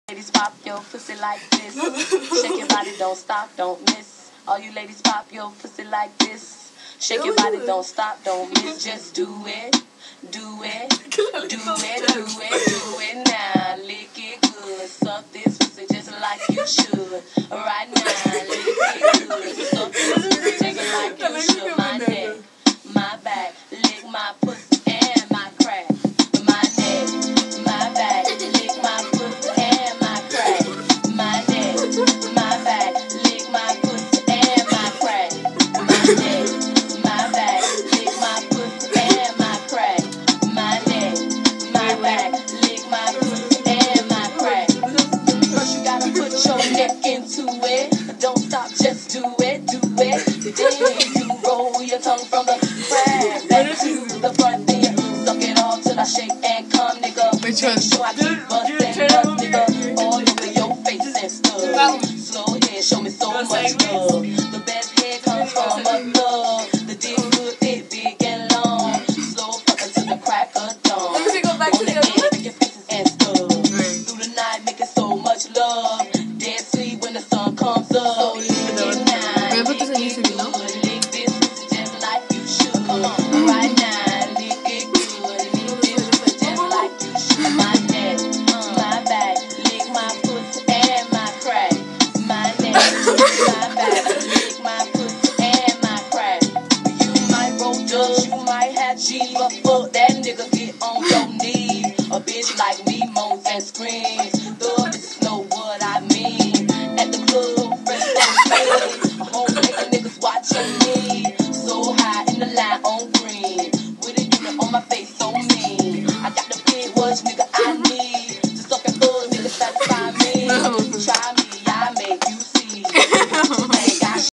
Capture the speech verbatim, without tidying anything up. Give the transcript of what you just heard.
Ladies, pop your pussy like this. Shake your body, don't stop, don't miss. All you ladies, pop your pussy like this. Shake your body, don't stop, don't miss. Just do it, do it, do it, do it, do it now. Lick it good, suck this pussy just like you should. Right now, lick it good, suck this pussy just like you should. My neck, my back, lick my pussy and my crack. My neck, my back, lick my pussy and my crack. My neck, my back, lick my pussy and my crack. My neck, my back, lick my pussy and my crack. My neck, my back, lick my pussy and my crack. First you gotta put your neck into it. Don't stop, just do it, do it. Then you roll your tongue from the crack back to the front. Then you suck it all till I shake and come, nigga. Make sure I keep bustin', bust, nigga, all over your face and stuff. Slow head, show me so much love. The best head comes from a thug. The dick good, thick, big and long. Slow fucking to the crack of dawn. On the edge, make your faces and stuff. Through the night, making so much love. Dead sleep when the sun comes up. So lick it now, lick it good. Lick this pussy just like you should. Right now, lick it good. Lick this pussy just like you should. My neck, my back, lick my pussy and my crack. My neck, my back, lick my pussy and my crack. You might roll dubs, you might have G, but fuck that nigga, get on your knees. A bitch like me moans and screams. The bitches know what I mean. At the club, fresh on clean. A whole nigga niggas watching me. So high in the line on green. With a unit on my face so mean. I got the big words, nigga, I need. Just up and full, nigga, satisfy me. Try me.